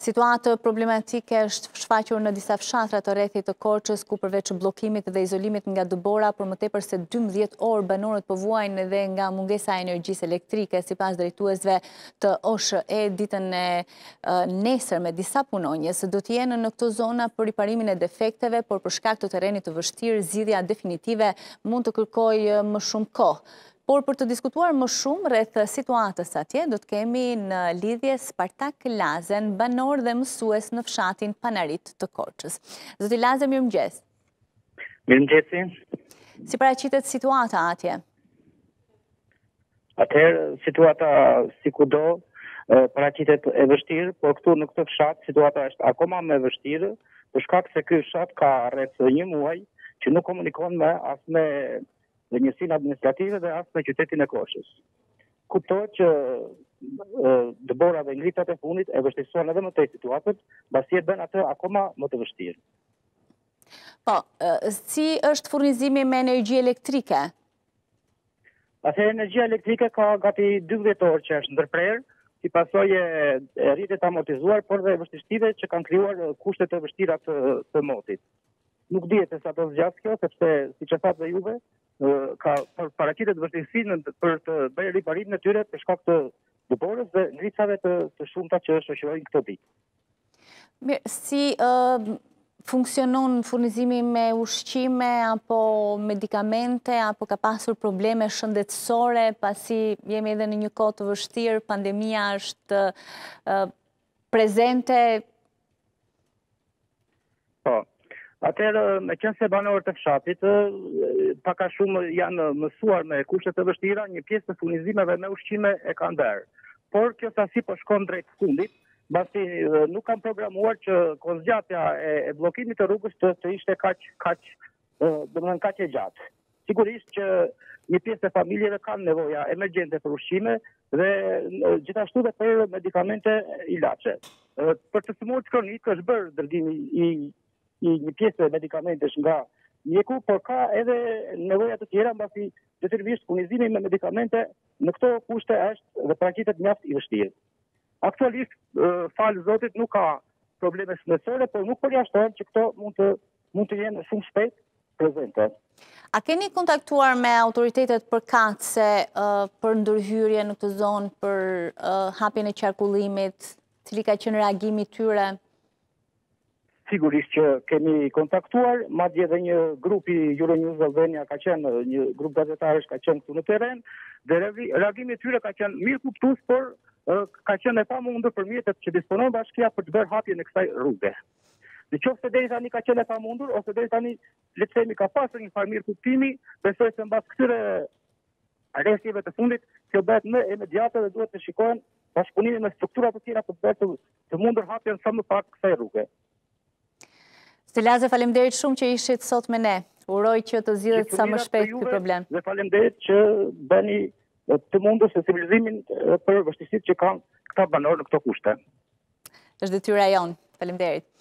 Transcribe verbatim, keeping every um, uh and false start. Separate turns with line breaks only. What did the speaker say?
Situatë problematike është shfaqur në disa fshatra të rrethit të Korçës, ku përveç bllokimit dhe izolimit nga dëbora, për më tepër se dymbëdhjetë orë banorët po vuajnë edhe nga mungesa e energjisë elektrike, sipas drejtuesve të O S H E, ditën e nesër me disa punonjës do të jenë në këto zona për riparimin e defekteve, por për shkak të terrenit të vështirë, zgjidhja definitive mund të kërkojë më shumë kohë. Por për të diskutuar më shumë rreth situatës atje, do të kemi në lidhje Spartak Lazen, banor dhe mësues në fshatin Panarit të Korçës. Zoti Lazen, mirëmëngjes.
Mirëmëngjesi.
Si paraqitet situata atje?
Atëherë, situata si kudo paraqitet e vështirë, por këtu në këtë fshat situata është akoma më e vështirë, për shkak se ky fshat ka rreth një muaj që nuk komunikon me as me dhe njësinë administrative dhe as në qytetin e Korçës. Kuptohet që dëbora dhe ngritat e fundit e vështirësuan edhe më tej situatën, pasi e bën atë akoma më të vështirë.
Po, si është furnizimi me energji elektrike?
Atëherë energjia elektrike ka gati dymbëdhjetë orë që është ndërprerë, si pasojë e rritet amortizuar, por dhe vështirësive që kanë krijuar kushtet e vështira të, të motit. Nuk dihet se sa do zgjas kjo, sepse siç e thatë dhe juve, ka paraqitet vështirësinë për të bërë riparimin e tyre për shkak të dëborës dhe ngritjeve të, të shumta që shoqërojnë këtë ditë.
Mirë, si uh, funksionon furnizimi me ushqime apo medikamente, apo ka pasur probleme shëndetësore, pasi jemi edhe në një kohë të vështirë, pandemia është uh, prezente?
Po. Atëherë, me qenë se banorët të fshatit, pak a shumë janë mësuar me kushte të vështira, një pjesë të furnizimeve me ushqime e kanë bërë. Por kjo sasi po shkon drejt fundit, pasi nuk kanë programuar që kozgjatja e, e bllokimit të rrugës të, të ishte kaq kaq domethënë kaq e gjatë. Sigurisht që një pjesë e familjeve kanë nevoja emergjente për ushqime dhe gjithashtu edhe për medikamente ilaçe. Për të sëmurët kronik është bërë dërgimi i i një pjesë e medikamentesh nga mjeku, por ka edhe nevoja të tjera, mbasi detyrimisht furnizimi me medikamente në këto kushte është dhe paraqitet mjaft i vështirë. Aktualisht, falë Zotit, nuk ka probleme shëndetësore, por nuk përjashtohen që këto mund të mund të jenë shumë shpejt prezente.
A keni kontaktuar me autoritetet përkatëse uh, për ndërhyrje në këtë zonë, për uh, hapjen e qarkullimit, cili ka qenë reagimi i tyre?
Sigurisht që kemi kontaktuar, madje edhe një grupi Euronews Albania ka qenë, një grup gazetarësh ka qenë këtu në terren, dhe reagimi i tyre ka qenë mirë kuptues, por ka qenë e pamundur për mjetet që disponon bashkia për të bërë hapjen e kësaj rruge. Në qoftë se deri tani ka qenë e pamundur, ose deri tani le të themi ka pasur një farë mirë kuptimi, besoj se mbas këtyre arrestjeve të fundit, kjo bëhet më imediate dhe duhet të shikohen bashkëpunimi me struktura të tjera për të bërë të mundur hapjen sa më pak kësaj rruge.
Zoti Lazen, faleminderit shumë që ishit sot me ne. Uroj që të zgjidhet sa më shpejt ky problem.
Dhe faleminderit që bëni të mundur sensibilizimin për vështirësitë që kanë këta banorë në këto kushte.
Është detyra jonë. Faleminderit.